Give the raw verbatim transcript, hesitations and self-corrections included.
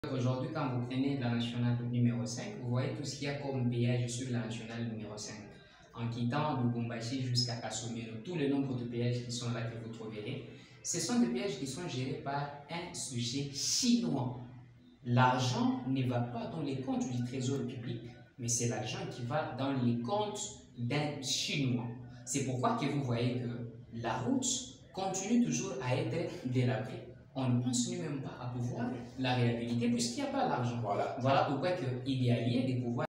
Aujourd'hui, quand vous prenez la nationale numéro cinq, vous voyez tout ce qu'il y a comme péage sur la nationale numéro cinq. En quittant Lubumbashi jusqu'à Kasumiro, tous les nombres de péages qui sont là que vous trouverez, ce sont des péages qui sont gérés par un sujet chinois. L'argent ne va pas dans les comptes du trésor public, mais c'est l'argent qui va dans les comptes d'un Chinois. C'est pourquoi que vous voyez que la route continue toujours à être délabrée. On ne pense même pas à pouvoir la réhabiliter puisqu'il n'y a pas l'argent. Voilà. Voilà pourquoi il y a lieu de pouvoir